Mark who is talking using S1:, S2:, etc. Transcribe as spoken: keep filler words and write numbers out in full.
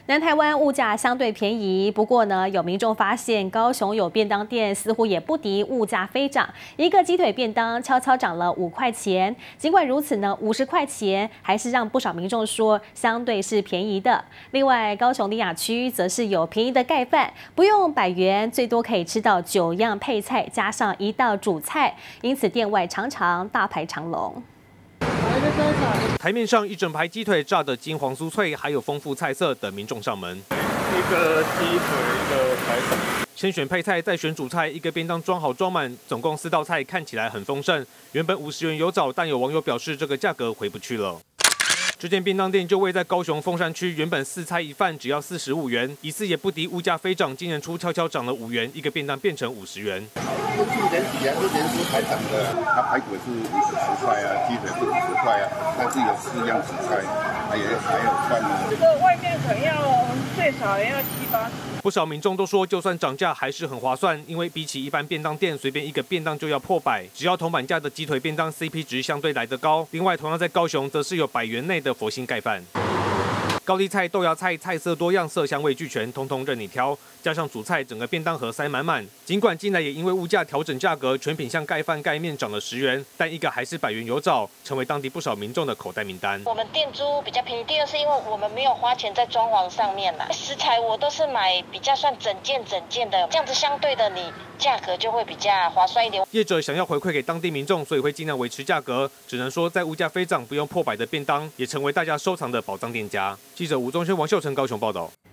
S1: 南台湾物价相对便宜，不过呢，有民众发现高雄有便当店似乎也不敌物价飞涨，一个鸡腿便当悄悄涨了五块钱。尽管如此呢，五十块钱还是让不少民众说相对是便宜的。另外，高雄丽雅区则是有便宜的盖饭，不用百元，最多可以吃到九样配菜加上一道主菜，因此店外常常大排长龙。
S2: 台面上一整排鸡腿炸得金黄酥脆，还有丰富菜色等民众上门。
S3: 一个鸡腿，一个排骨。
S2: 先选配菜，再选主菜，一个便当装好装满，总共四道菜，看起来很丰盛。原本五十元有找，但有网友表示这个价格回不去了。 这间便当店就位在高雄凤山区，原本四菜一饭只要四十五元，一次也不敌物价飞涨，今年初悄悄涨了五元，一个便当变成五十元。
S4: 就去年底啊，是年初才涨的，它排骨是五十块啊，鸡腿是五十块啊，但是有四样主菜，还有还有饭呢。
S5: 这个外面可能要最少也要七八十。
S2: 不少民众都说，就算涨价还是很划算，因为比起一般便当店，随便一个便当就要破百，只要铜板价的鸡腿便当 C P 值相对来得高。另外，同样在高雄，则是有百元内的佛心盖饭。 高丽菜、豆芽菜，菜色多样，色香味俱全，通通任你挑。加上主菜，整个便当盒塞满满。尽管近来也因为物价调整价格，全品像盖饭、盖面涨了十元，但一个还是百元有找，成为当地不少民众的口袋名单。
S6: 我们店租比较便宜，第二是因为我们没有花钱在装潢上面啦。食材我都是买比较算整件整件的，这样子相对的你价格就会比较划算一点。业
S2: 者想要回馈给当地民众，所以会尽量维持价格。只能说，在物价飞涨不用破百的便当，也成为大家收藏的宝藏店家。记者吴宗轩、王秀成高雄报道。